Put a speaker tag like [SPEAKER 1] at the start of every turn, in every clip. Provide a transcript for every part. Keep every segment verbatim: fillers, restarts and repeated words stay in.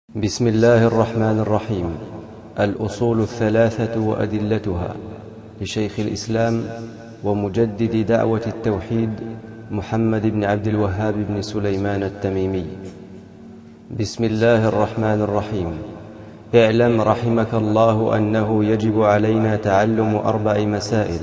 [SPEAKER 1] بسم الله الرحمن الرحيم. الأصول الثلاثة وأدلتها، لشيخ الإسلام ومجدد دعوة التوحيد محمد بن عبد الوهاب بن سليمان التميمي. بسم الله الرحمن الرحيم. اعلم رحمك الله أنه يجب علينا تعلم أربع مسائل.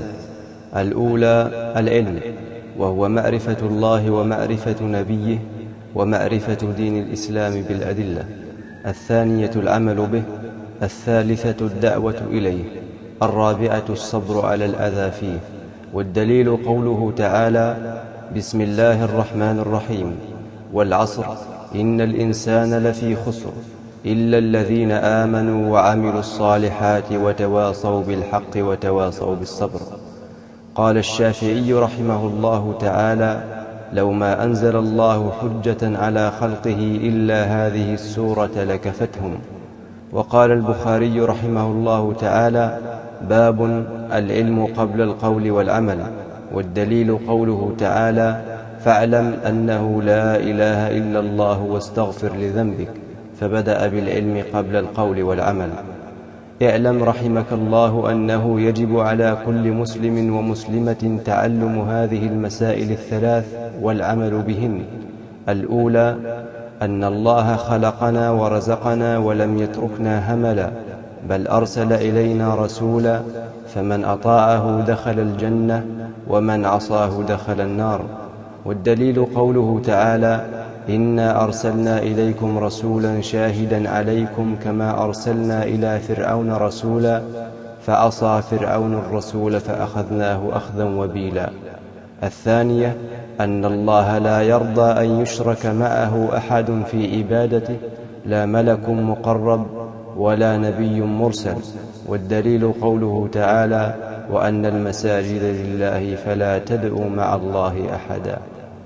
[SPEAKER 1] الأولى العلم، وهو معرفة الله ومعرفة نبيه ومعرفة دين الإسلام بالأدلة. الثانية العمل به. الثالثة الدعوة إليه. الرابعة الصبر على الأذى فيه. والدليل قوله تعالى: بسم الله الرحمن الرحيم. والعصر إن الإنسان لفي خسر إلا الذين آمنوا وعملوا الصالحات وتواصوا بالحق وتواصوا بالصبر. قال الشافعي رحمه الله تعالى: لو ما أنزل الله حجة على خلقه إلا هذه السورة لكفتهم. وقال البخاري رحمه الله تعالى: باب العلم قبل القول والعمل. والدليل قوله تعالى: فاعلم أنه لا إله إلا الله واستغفر لذنبك، فبدأ بالعلم قبل القول والعمل. اعلم رحمك الله أنه يجب على كل مسلم ومسلمة تعلم هذه المسائل الثلاث والعمل بهن. الأولى أن الله خلقنا ورزقنا ولم يتركنا هملا، بل أرسل إلينا رسولا، فمن أطاعه دخل الجنة ومن عصاه دخل النار. والدليل قوله تعالى: إنا أرسلنا إليكم رسولا شاهدا عليكم كما أرسلنا إلى فرعون رسولا فعصى فرعون الرسول فأخذناه أخذا وبيلا. الثانية أن الله لا يرضى أن يشرك معه أحد في عبادته، لا ملك مقرب ولا نبي مرسل. والدليل قوله تعالى: وأن المساجد لله فلا تدعوا مع الله أحدا.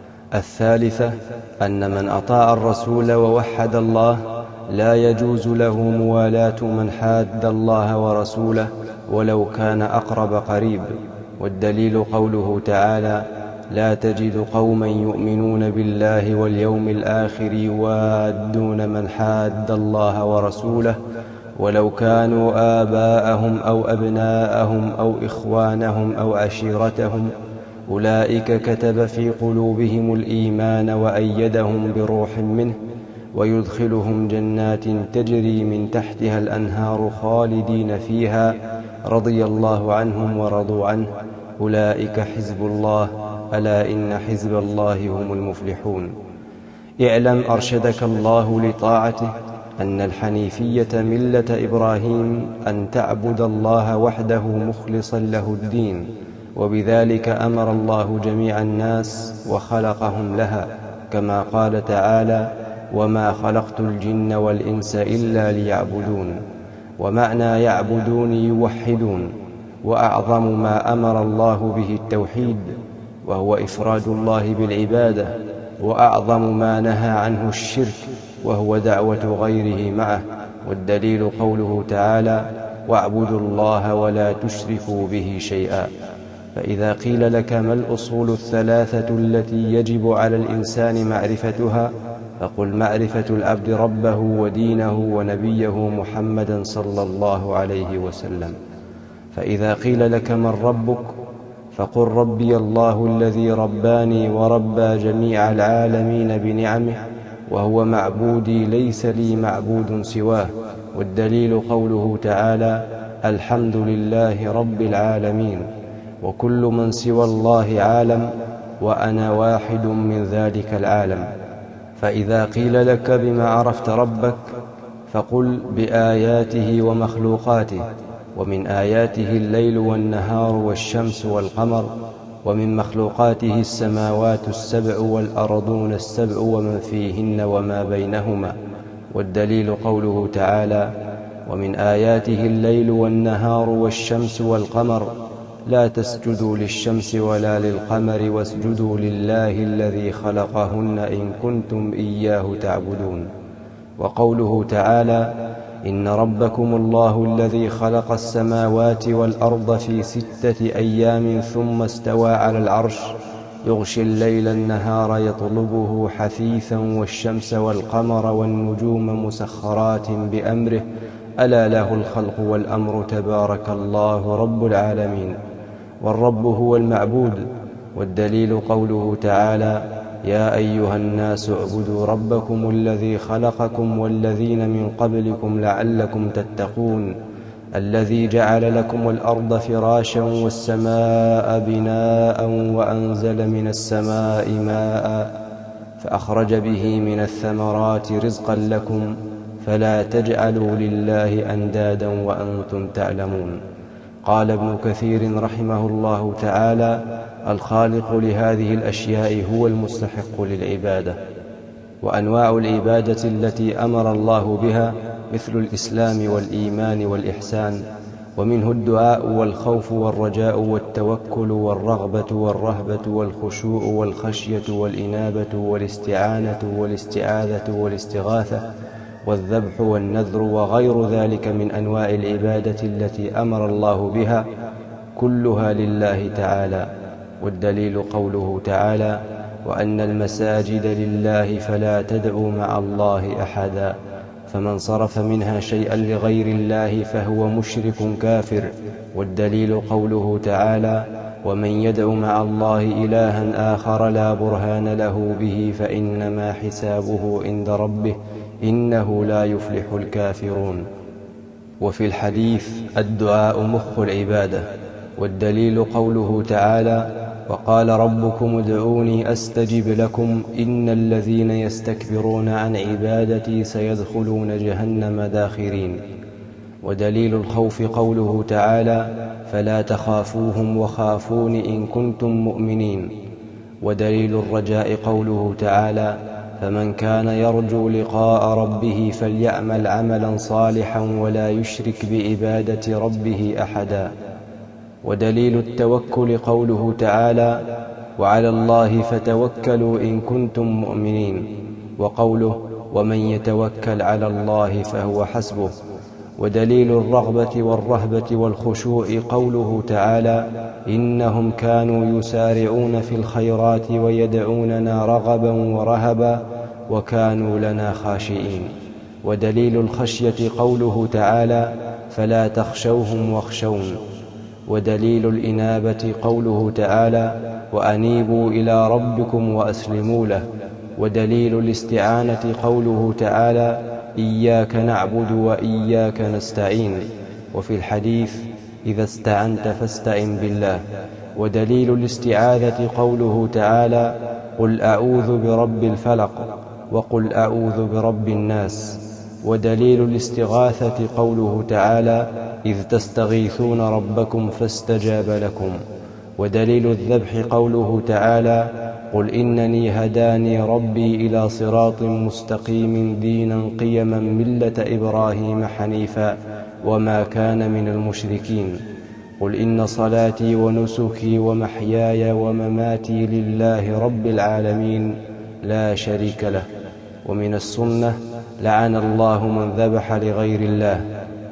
[SPEAKER 1] الثالثة أن من أطاع الرسول ووحد الله لا يجوز له موالاة من حاد الله ورسوله ولو كان أقرب قريب. والدليل قوله تعالى: لا تجد قوما يؤمنون بالله واليوم الآخر يوادون من حاد الله ورسوله ولو كانوا آباءهم أو أبناءهم أو إخوانهم أو عشيرتهم، أولئك كتب في قلوبهم الإيمان وأيدهم بروح منه ويدخلهم جنات تجري من تحتها الأنهار خالدين فيها رضي الله عنهم ورضوا عنه، أولئك حزب الله، ألا إن حزب الله هم المفلحون. اعلم أرشدك الله لطاعته أن الحنيفية ملة إبراهيم أن تعبد الله وحده مخلصا له الدين، وبذلك أمر الله جميع الناس وخلقهم لها، كما قال تعالى: وما خلقت الجن والإنس إلا ليعبدون. ومعنى يعبدون يوحدون، وأعظم ما أمر الله به التوحيد، وهو إفراد الله بالعبادة، وأعظم ما نهى عنه الشرك، وهو دعوة غيره معه. والدليل قوله تعالى: واعبدوا الله ولا تشركوا به شيئا. فإذا قيل لك ما الأصول الثلاثة التي يجب على الإنسان معرفتها، فقل: معرفة العبد ربه ودينه ونبيه محمدا صلى الله عليه وسلم. فإذا قيل لك من ربك، فقل: ربي الله الذي رباني وربى جميع العالمين بنعمه، وهو معبودي ليس لي معبود سواه. والدليل قوله تعالى: الحمد لله رب العالمين، وكل من سوى الله عالم، وأنا واحد من ذلك العالم. فإذا قيل لك بما عرفت ربك، فقل: بآياته ومخلوقاته، ومن آياته الليل والنهار والشمس والقمر، ومن مخلوقاته السماوات السبع والأرضون السبع ومن فيهن وما بينهما. والدليل قوله تعالى: ومن آياته الليل والنهار والشمس والقمر، لا تسجدوا للشمس ولا للقمر واسجدوا لله الذي خلقهن إن كنتم إياه تعبدون. وقوله تعالى: إن ربكم الله الذي خلق السماوات والأرض في ستة أيام ثم استوى على العرش يغشي الليل النهار يطلبه حثيثا والشمس والقمر والنجوم مسخرات بأمره ألا له الخلق والأمر تبارك الله رب العالمين. والرب هو المعبود، والدليل قوله تعالى يا أيها الناس اعبدوا ربكم الذي خلقكم والذين من قبلكم لعلكم تتقون الذي جعل لكم الأرض فراشا والسماء بناء وأنزل من السماء ماء فأخرج به من الثمرات رزقا لكم فلا تجعلوا لله أندادا وأنتم تعلمون. قال ابن كثير رحمه الله تعالى الخالق لهذه الأشياء هو المستحق للعبادة. وأنواع العبادة التي أمر الله بها مثل الإسلام والإيمان والإحسان، ومنه الدعاء والخوف والرجاء والتوكل والرغبة والرهبة والخشوع والخشية والإنابة والاستعانة والاستعاذة والاستغاثة والذبح والنذر وغير ذلك من أنواع العبادة التي أمر الله بها كلها لله تعالى. والدليل قوله تعالى وأن المساجد لله فلا تدعوا مع الله أحدا، فمن صرف منها شيئا لغير الله فهو مشرك كافر. والدليل قوله تعالى ومن يدع مع الله إلها آخر لا برهان له به فإنما حسابه عند ربه إنه لا يفلح الكافرون. وفي الحديث الدعاء مخ العبادة. والدليل قوله تعالى وقال ربكم ادعوني أستجب لكم إن الذين يستكبرون عن عبادتي سيدخلون جهنم داخرين. ودليل الخوف قوله تعالى فلا تخافوهم وخافون إن كنتم مؤمنين. ودليل الرجاء قوله تعالى فمن كان يرجو لقاء ربه فليعمل عملا صالحا ولا يشرك بعبادة ربه أحدا. ودليل التوكل قوله تعالى وعلى الله فتوكلوا إن كنتم مؤمنين. وقوله ومن يتوكل على الله فهو حسبه. ودليل الرغبة والرهبة والخشوع قوله تعالى إنهم كانوا يسارعون في الخيرات ويدعوننا رغبا ورهبا وكانوا لنا خاشئين. ودليل الخشية قوله تعالى فلا تخشوهم واخشون. ودليل الإنابة قوله تعالى وأنيبوا إلى ربكم وأسلموا له. ودليل الاستعانة قوله تعالى إياك نعبد وإياك نستعين. وفي الحديث إذا استعنت فاستعن بالله. ودليل الاستعاذة قوله تعالى قل أعوذ برب الفلق وقل أعوذ برب الناس. ودليل الاستغاثة قوله تعالى إذ تستغيثون ربكم فاستجاب لكم. ودليل الذبح قوله تعالى قل إنني هداني ربي إلى صراط مستقيم دينا قيما ملة إبراهيم حنيفا وما كان من المشركين. قل إن صلاتي ونسكي ومحياي ومماتي لله رب العالمين لا شريك له. ومن السنة لعن الله من ذبح لغير الله.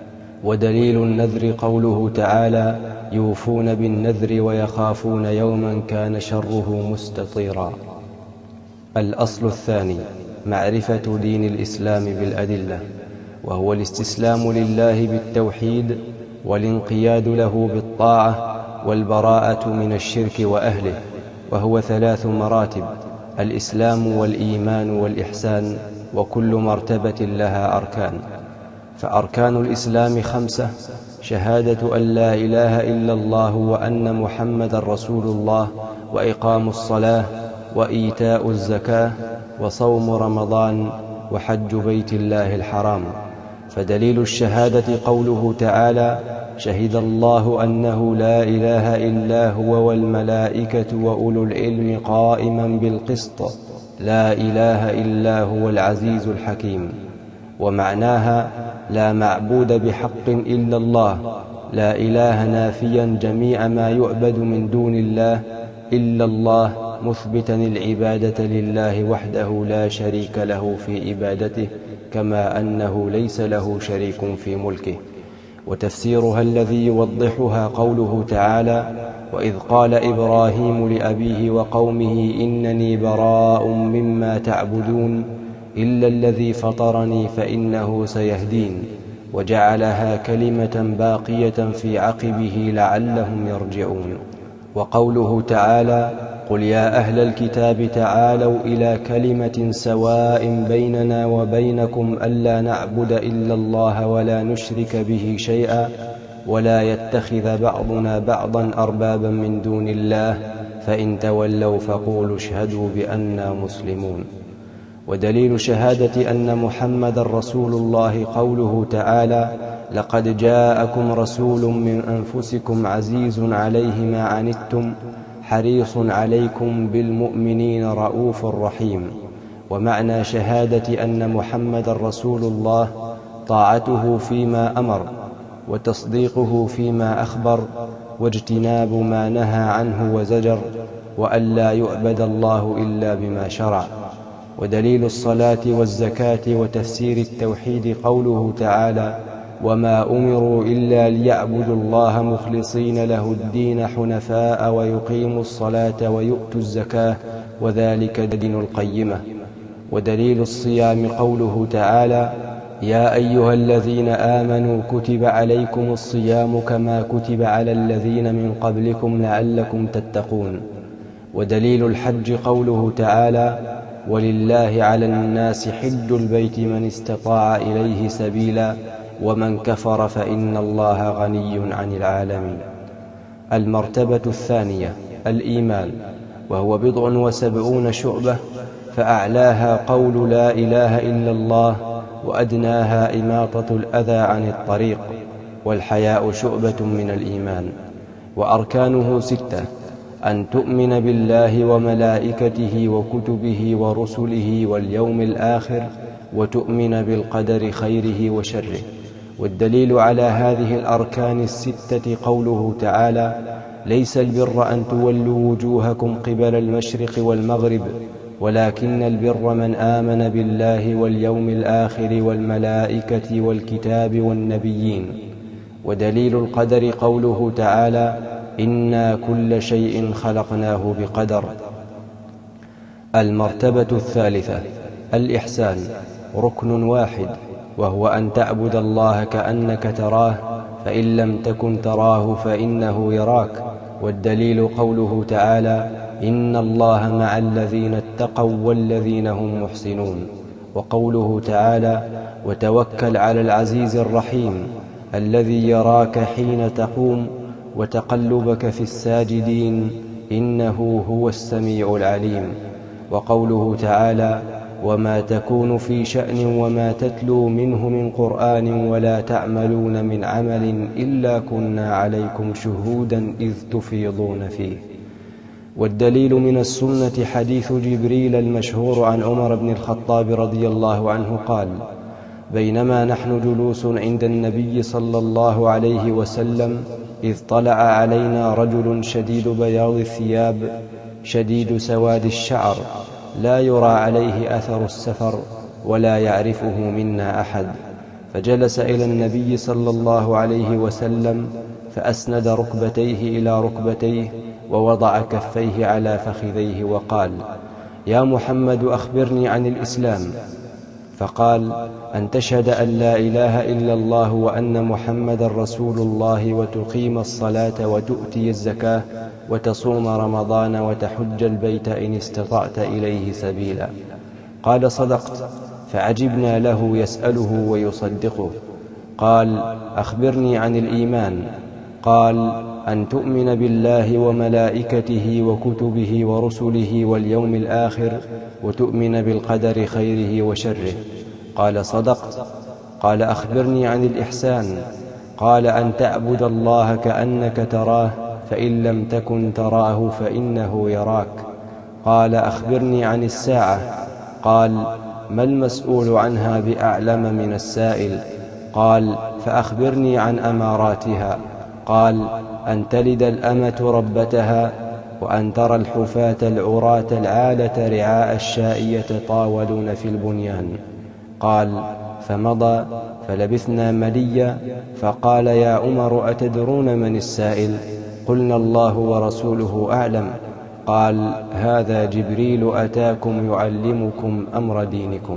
[SPEAKER 1] ودليل النذر قوله تعالى يوفون بالنذر ويخافون يوما كان شره مستطيرا. الأصل الثاني معرفة دين الإسلام بالأدلة، وهو الاستسلام لله بالتوحيد والانقياد له بالطاعة والبراءة من الشرك وأهله، وهو ثلاث مراتب: الإسلام والإيمان والإحسان، وكل مرتبة لها أركان. فأركان الإسلام خمسة: شهادة أن لا إله إلا الله وأن محمد رسول الله، وإقام الصلاة، وإيتاء الزكاة، وصوم رمضان، وحج بيت الله الحرام. فدليل الشهادة قوله تعالى شهد الله أنه لا إله إلا هو والملائكة وأولو العلم قائما بالقسط لا إله إلا هو العزيز الحكيم. ومعناها لا معبود بحق إلا الله، لا إله نافيا جميع ما يعبد من دون الله إلا الله، مثبتا العبادة لله وحده لا شريك له في عبادته، كما أنه ليس له شريك في ملكه. وتفسيرها الذي يوضحها قوله تعالى: وإذ قال إبراهيم لأبيه وقومه إنني براء مما تعبدون إلا الذي فطرني فإنه سيهدين، وجعلها كلمة باقية في عقبه لعلهم يرجعون. وقوله تعالى: قل يا أهل الكتاب تعالوا إلى كلمة سواء بيننا وبينكم ألا نعبد إلا الله ولا نشرك به شيئا ولا يتخذ بعضنا بعضا أربابا من دون الله فإن تولوا فقولوا اشهدوا بأننا مسلمون. ودليل شهادة أن محمد رسول الله قوله تعالى: لقد جاءكم رسول من أنفسكم عزيز عليه ما عنتم حريص عليكم بالمؤمنين رؤوف رحيم. ومعنى شهادة أن محمد رسول الله طاعته فيما أمر، وتصديقه فيما أخبر، واجتناب ما نهى عنه وزجر، وأن لا يعبد الله إلا بما شرع. ودليل الصلاة والزكاة وتفسير التوحيد قوله تعالى: وما أمروا إلا ليعبدوا الله مخلصين له الدين حنفاء ويقيموا الصلاة ويؤتوا الزكاة وذلك دين القيمة. ودليل الصيام قوله تعالى: يا أيها الذين آمنوا كتب عليكم الصيام كما كتب على الذين من قبلكم لعلكم تتقون. ودليل الحج قوله تعالى: ولله على الناس حج البيت من استطاع إليه سبيلا ومن كفر فإن الله غني عن العالمين. المرتبة الثانية الإيمان، وهو بضع وسبعون شعبة، فأعلاها قول لا إله إلا الله، وأدناها إماطة الأذى عن الطريق، والحياء شعبة من الإيمان. وأركانه ستة: أن تؤمن بالله وملائكته وكتبه ورسله واليوم الآخر، وتؤمن بالقدر خيره وشره. والدليل على هذه الأركان الستة قوله تعالى: ليس البر أن تولوا وجوهكم قبل المشرق والمغرب ولكن البر من آمن بالله واليوم الآخر والملائكة والكتاب والنبيين. ودليل القدر قوله تعالى: إنا كل شيء خلقناه بقدر. المرتبة الثالثة الإحسان، ركن واحد، وهو أن تعبد الله كأنك تراه فإن لم تكن تراه فإنه يراك. والدليل قوله تعالى: إن الله مع الذين اتقوا والذين هم محسنون. وقوله تعالى: وتوكل على العزيز الرحيم الذي يراك حين تقوم وتقلبك في الساجدين إنه هو السميع العليم. وقوله تعالى: وما تكون في شأن وما تتلو منه من قرآن ولا تعملون من عمل إلا كنا عليكم شهودا إذ تفيضون فيه. والدليل من السنة حديث جبريل المشهور عن عمر بن الخطاب رضي الله عنه قال: بينما نحن جلوس عند النبي صلى الله عليه وسلم إذ طلع علينا رجل شديد بياض الثياب شديد سواد الشعر لا يرى عليه أثر السفر ولا يعرفه منا أحد، فجلس إلى النبي صلى الله عليه وسلم فأسند ركبتيه إلى ركبتيه ووضع كفيه على فخذيه وقال: يا محمد أخبرني عن الإسلام. فقال: أن تشهد أن لا إله إلا الله وأن محمد رسول الله وتقيم الصلاة وتؤتي الزكاة وتصوم رمضان وتحج البيت إن استطعت إليه سبيلا. قال: صدقت. فعجبنا له يسأله ويصدقه. قال: أخبرني عن الإيمان. قال: أن تؤمن بالله وملائكته وكتبه ورسله واليوم الآخر وتؤمن بالقدر خيره وشره. قال: صدقت. قال: أخبرني عن الإحسان. قال: أن تعبد الله كأنك تراه فإن لم تكن تراه فإنه يراك. قال: أخبرني عن الساعة. قال: ما المسؤول عنها بأعلم من السائل. قال: فأخبرني عن أماراتها. قال: أن تلد الأمة ربتها، وأن ترى الحفاة العراة العالة رعاء الشاء يتطاولون في البنيان. قال: فمضى، فلبثنا مليا، فقال: يا عمر أتدرون من السائل؟ قلنا: الله ورسوله أعلم. قال: هذا جبريل أتاكم يعلمكم أمر دينكم.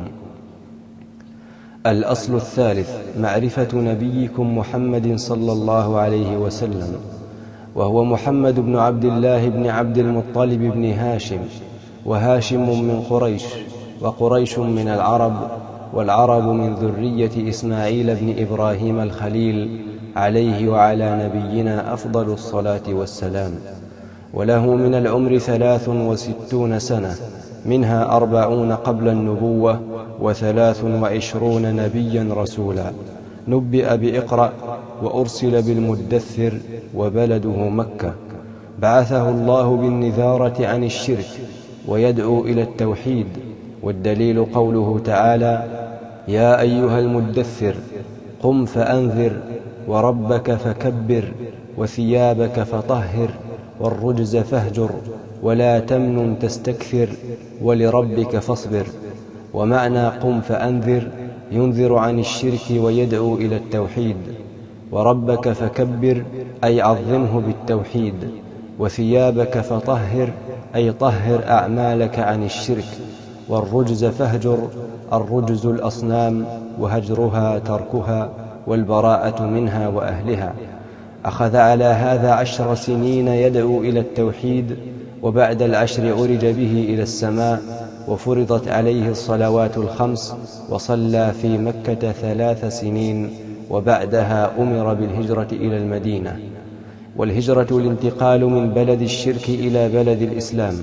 [SPEAKER 1] الأصل الثالث: معرفة نبيكم محمد صلى الله عليه وسلم، وهو محمد بن عبد الله بن عبد المطلب بن هاشم، وهاشم من قريش، وقريش من العرب، والعرب من ذرية إسماعيل بن إبراهيم الخليل عليه وعلى نبينا أفضل الصلاة والسلام. وله من العمر ثلاث وستون سنة، منها أربعون قبل النبوة، وثلاث وعشرون نبيا رسولا. نبئ بإقرأ، وأرسل بالمدثر، وبلده مكة. بعثه الله بالنذارة عن الشرك ويدعو إلى التوحيد، والدليل قوله تعالى: يا أيها المدثر قم فأنذر وربك فكبر وثيابك فطهر والرجز فاهجر ولا تمنن تستكثر ولربك فاصبر. ومعنى قم فأنذر ينذر عن الشرك ويدعو إلى التوحيد، وربك فكبر أي عظمه بالتوحيد، وثيابك فطهر أي طهر أعمالك عن الشرك، والرجز فاهجر الرجز الأصنام وهجرها تركها والبراءة منها وأهلها. أخذ على هذا عشر سنين يدعو إلى التوحيد، وبعد العشر عرج به إلى السماء، وفرضت عليه الصلوات الخمس، وصلى في مكة ثلاث سنين، وبعدها أمر بالهجرة إلى المدينة. والهجرة الانتقال من بلد الشرك إلى بلد الإسلام،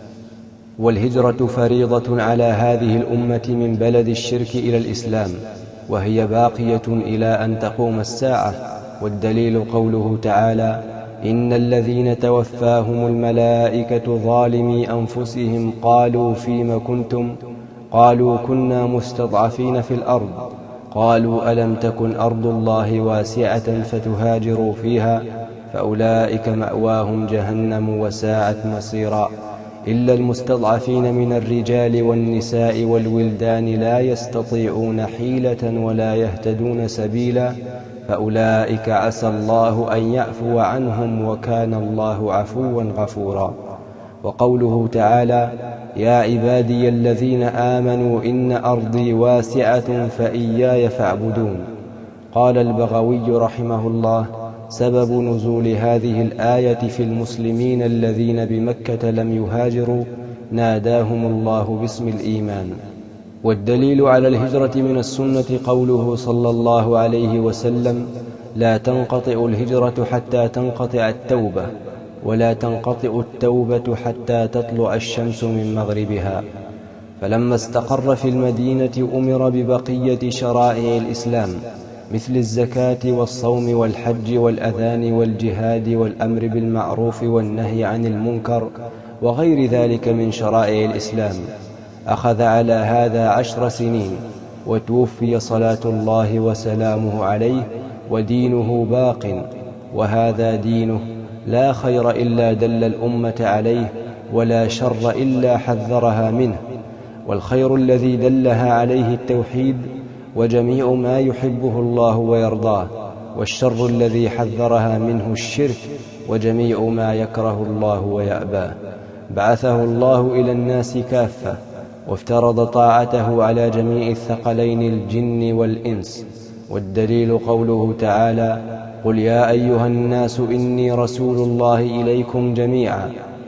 [SPEAKER 1] والهجرة فريضة على هذه الأمة من بلد الشرك إلى الإسلام، وهي باقية إلى أن تقوم الساعة. والدليل قوله تعالى: إن الذين توفاهم الملائكة ظالمي أنفسهم قالوا فيم كنتم؟ قالوا كنا مستضعفين في الأرض. قالوا ألم تكن أرض الله واسعة فتهاجروا فيها؟ فأولئك مأواهم جهنم وساءت مصيرا. إلا المستضعفين من الرجال والنساء والولدان لا يستطيعون حيلة ولا يهتدون سبيلا، فأولئك عسى الله أن يعفو عنهم وكان الله عفوا غفورا. وقوله تعالى: يا عبادي الذين آمنوا إن أرضي واسعة فإياي فاعبدون. قال البغوي رحمه الله: سبب نزول هذه الآية في المسلمين الذين بمكة لم يهاجروا ناداهم الله باسم الإيمان. والدليل على الهجرة من السنة قوله صلى الله عليه وسلم: لا تنقطع الهجرة حتى تنقطع التوبة، ولا تنقطع التوبة حتى تطلع الشمس من مغربها. فلما استقر في المدينة أمر ببقية شرائع الإسلام، مثل الزكاة والصوم والحج والأذان والجهاد والأمر بالمعروف والنهي عن المنكر وغير ذلك من شرائع الإسلام. أخذ على هذا عشر سنين، وتوفي صلاة الله وسلامه عليه، ودينه باق، وهذا دينه لا خير إلا دل الأمة عليه، ولا شر إلا حذرها منه. والخير الذي دلها عليه التوحيد وجميع ما يحبه الله ويرضاه، والشر الذي حذرها منه الشرك وجميع ما يكره الله ويأباه. بعثه الله إلى الناس كافة، وافترض طاعته على جميع الثقلين الجن والإنس. والدليل قوله تعالى: قل يا أيها الناس إني رسول الله إليكم جميعا.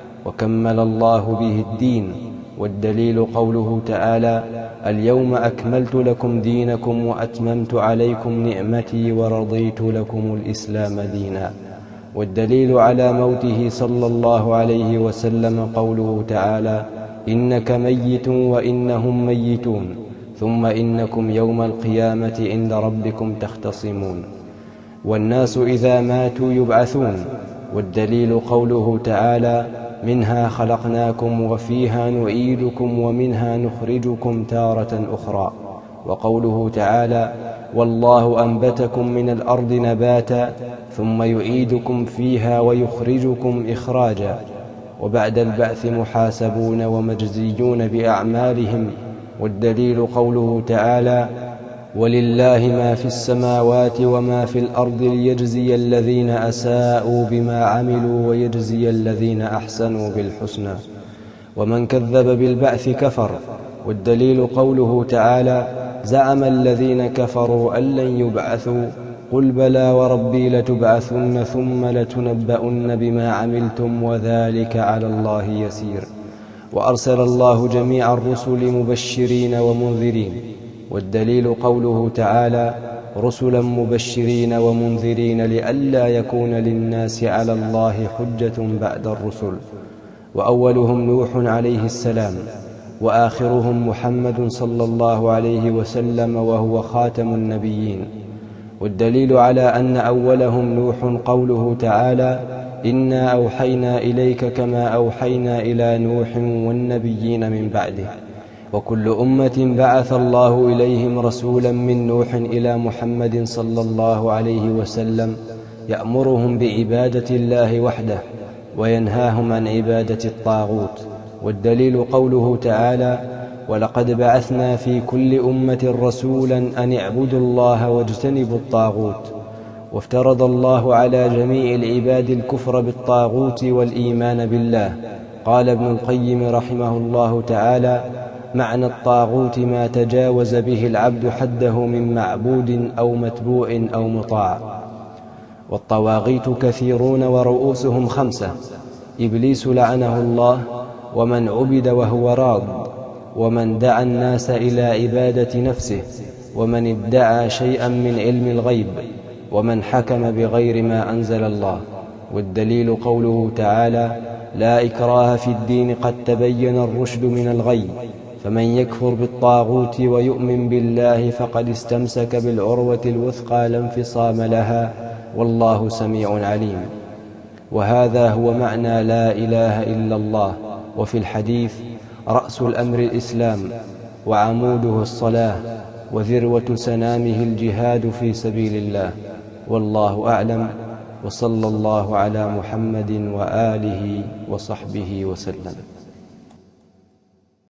[SPEAKER 1] وكمل الله به الدين. والدليل قوله تعالى: اليوم أكملت لكم دينكم وأتممت عليكم نعمتي ورضيت لكم الإسلام دينا. والدليل على موته صلى الله عليه وسلم قوله تعالى: إنك ميت وإنهم ميتون ثم إنكم يوم القيامة عند ربكم تختصمون. والناس إذا ماتوا يبعثون. والدليل قوله تعالى: منها خلقناكم وفيها نعيدكم ومنها نخرجكم تارة أخرى. وقوله تعالى: والله أنبتكم من الأرض نباتا ثم يعيدكم فيها ويخرجكم إخراجا. وبعد البعث محاسبون ومجزيون بأعمالهم. والدليل قوله تعالى: ولله ما في السماوات وما في الأرض ليجزي الذين أساءوا بما عملوا ويجزي الذين أحسنوا بالحسنى. ومن كذب بالبعث كفر. والدليل قوله تعالى: زعم الذين كفروا أن لن يبعثوا قل بلى وربي لتبعثن ثم لتنبؤن بما عملتم وذلك على الله يسير. وأرسل الله جميع الرسل مبشرين ومنذرين. والدليل قوله تعالى: رسلا مبشرين ومنذرين لئلا يكون للناس على الله حجة بعد الرسل. وأولهم نوح عليه السلام، وآخرهم محمد صلى الله عليه وسلم وهو خاتم النبيين. والدليل على أن أولهم نوح قوله تعالى: إنا أوحينا إليك كما أوحينا إلى نوح والنبيين من بعده. وكل أمة بعث الله إليهم رسولا من نوح إلى محمد صلى الله عليه وسلم يأمرهم بعبادة الله وحده وينهاهم عن عبادة الطاغوت. والدليل قوله تعالى: ولقد بعثنا في كل أمة رسولا أن اعبدوا الله واجتنبوا الطاغوت. وافترض الله على جميع العباد الكفر بالطاغوت والإيمان بالله. قال ابن القيم رحمه الله تعالى: معنى الطاغوت ما تجاوز به العبد حده من معبود أو متبوع أو مطاع. والطواغيت كثيرون ورؤوسهم خمسة: إبليس لعنه الله، ومن عبد وهو راض، ومن دعا الناس إلى عبادة نفسه، ومن ادعى شيئا من علم الغيب، ومن حكم بغير ما أنزل الله. والدليل قوله تعالى: لا إكراه في الدين قد تبين الرشد من الغي، فمن يكفر بالطاغوت ويؤمن بالله فقد استمسك بالعروة الوثقى لا انفصام لها، والله سميع عليم. وهذا هو معنى لا إله إلا الله. وفي الحديث: رأس الأمر الإسلام، وعموده الصلاة، وذروة سنامه الجهاد في سبيل الله. والله أعلم، وصلى الله على محمد وآله وصحبه وسلم.